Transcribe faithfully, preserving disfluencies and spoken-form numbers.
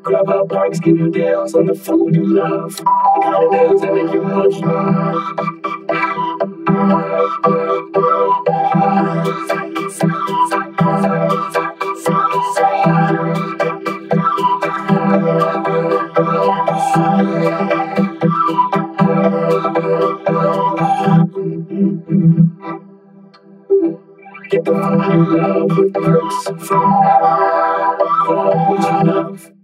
Grab up bikes, give you deals on the food you love. The kind of deals that make you much Get the food you love with perks from Call what you love.